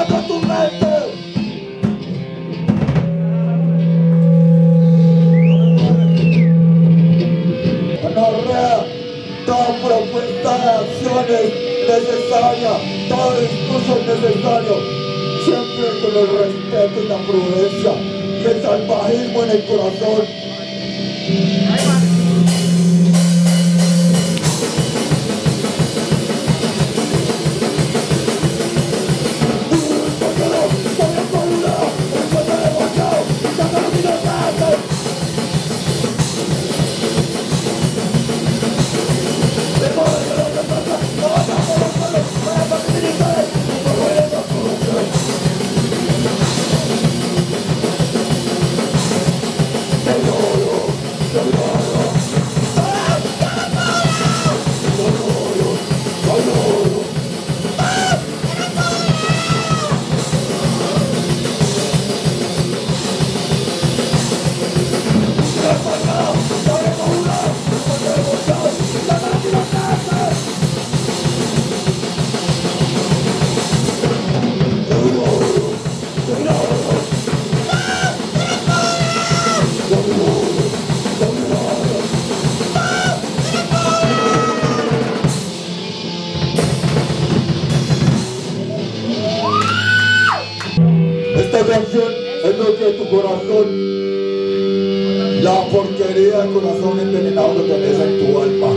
Saca tu mente. Anorrea, toda propuesta de acciones necesaria, todo discurso es necesario, siempre con el respeto y la prudencia y el salvajismo en el corazón. Es lo que tu corazón, la porquería del corazón envenenado que tenés en tu alma.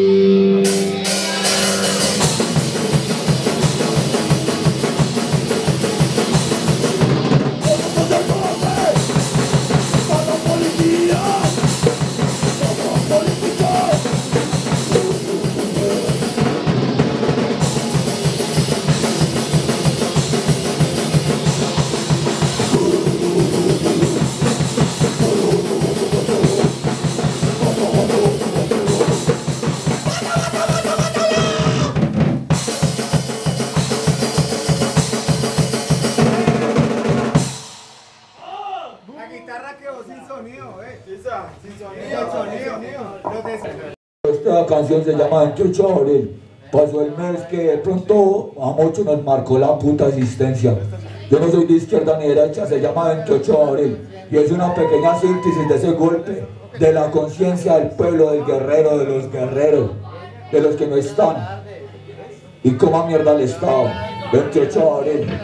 Esta canción se llama 28 de Abril. Pasó el mes que de pronto a muchos nos marcó la puta existencia. Yo no soy de izquierda ni derecha, se llama 28 de Abril. Y es una pequeña síntesis de ese golpe, de la conciencia del pueblo, del guerrero, de los guerreros, de los que no están. Y coma mierda el Estado. 28 de Abril.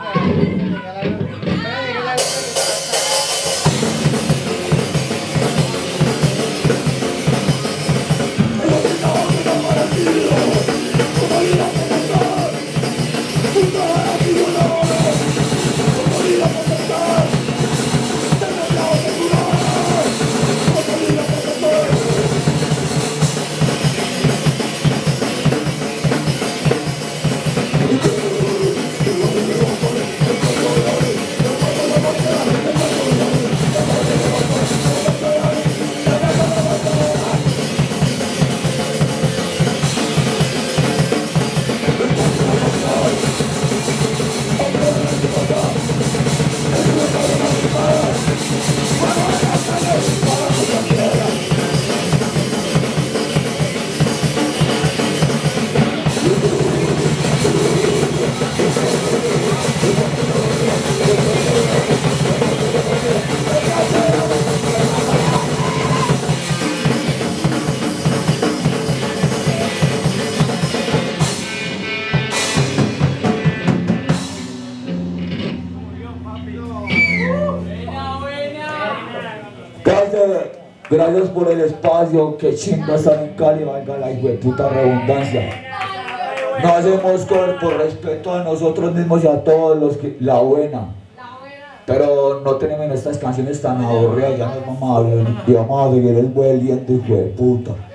Gracias por el espacio, que chinga estar en Cali, valga la hijueputa redundancia. No hacemos cover por respeto a nosotros mismos y a todos los que... La buena. Pero no tenemos estas canciones tan aburridas, ya nos vamos a ver y vamos a seguir el vueliendo, hijueputa.